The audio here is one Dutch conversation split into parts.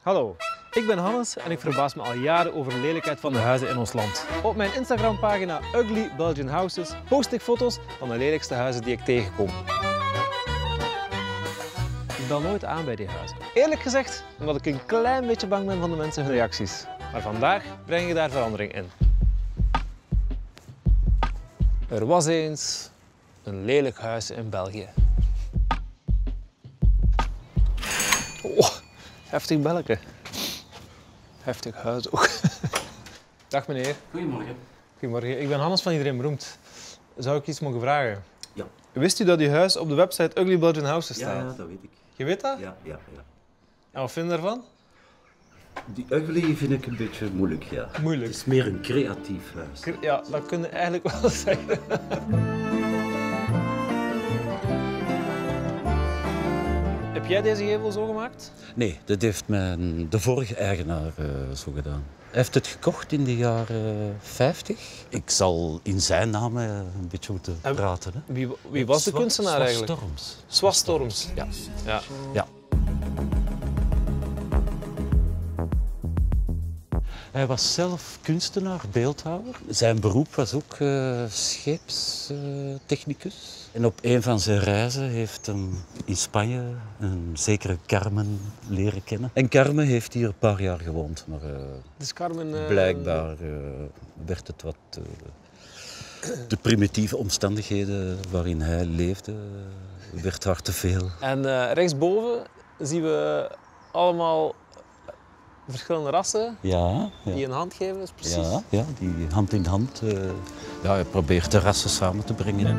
Hallo, ik ben Hannes en ik verbaas me al jaren over de lelijkheid van de huizen in ons land. Op mijn Instagram-pagina Ugly Belgian Houses post ik foto's van de lelijkste huizen die ik tegenkom. Ik bel nooit aan bij die huizen. Eerlijk gezegd, omdat ik een klein beetje bang ben van de mensen hun reacties. Maar vandaag breng ik daar verandering in. Er was eens een lelijk huis in België. Oh, heftig belletje. Heftig huis ook. Dag meneer. Goedemorgen. Goedemorgen. Ik ben Hannes van Iedereen Beroemd. Zou ik iets mogen vragen? Ja. Wist u dat uw huis op de website Ugly Belgian Houses staat? Ja, dat weet ik. Je weet dat? Ja. En wat vind je daarvan? Die ugly vind ik een beetje moeilijk, ja. Moeilijk. Het is meer een creatief huis. Ja, dat kun je eigenlijk wel zeggen. Heb jij deze gevel zo gemaakt? Nee, dat heeft de vorige eigenaar zo gedaan. Hij heeft het gekocht in de jaren 50. Ik zal in zijn naam een beetje moeten praten. Hè. Wie was de kunstenaar eigenlijk? Storms. Swas Storms. Ja. Ja. Hij was zelf kunstenaar, beeldhouwer. Zijn beroep was ook scheepstechnicus. En op een van zijn reizen heeft hem in Spanje een zekere Carmen leren kennen. En Carmen heeft hier een paar jaar gewoond, maar Dus Carmen... blijkbaar werd het wat... de primitieve omstandigheden waarin hij leefde, werd haar te veel. En rechtsboven zien we allemaal verschillende rassen Ja. die een hand geven, dus precies. Ja, die hand in hand. Je probeert de rassen samen te brengen.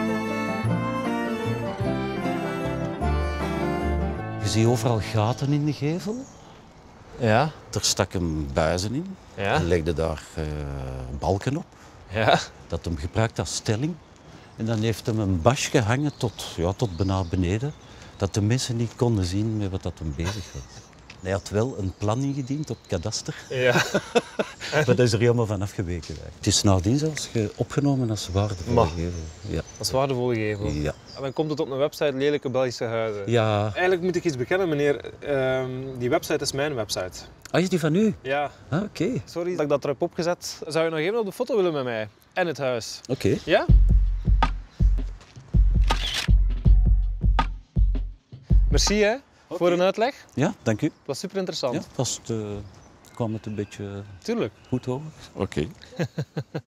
Je ziet overal gaten in de gevel. Ja. Er stakken buizen in. Ja. En legde daar balken op. Ja. Dat hem gebruikt als stelling. En dan heeft hem een bas gehangen tot bijna beneden. Dat de mensen niet konden zien met wat dat hem bezig was. Hij had wel een plan ingediend op het kadaster. Ja. Maar dat is er helemaal van afgeweken. Het is nadien zelfs opgenomen als waardevolle gevel. Ja. Dat is waardevolle gevel. Ja. En dan komt het op een website Lelijke Belgische Huizen. Ja. Eigenlijk moet ik iets bekennen, meneer. Die website is mijn website. Ah, is die van u? Ja. Ah, oké. Sorry dat ik dat erop opgezet. Zou je nog even op de foto willen met mij? En het huis. Oké. Ja? Merci hè, voor een uitleg. Ja, dank u. Het was super interessant. Ja, kwam het een beetje Tuurlijk. goed over. Oké.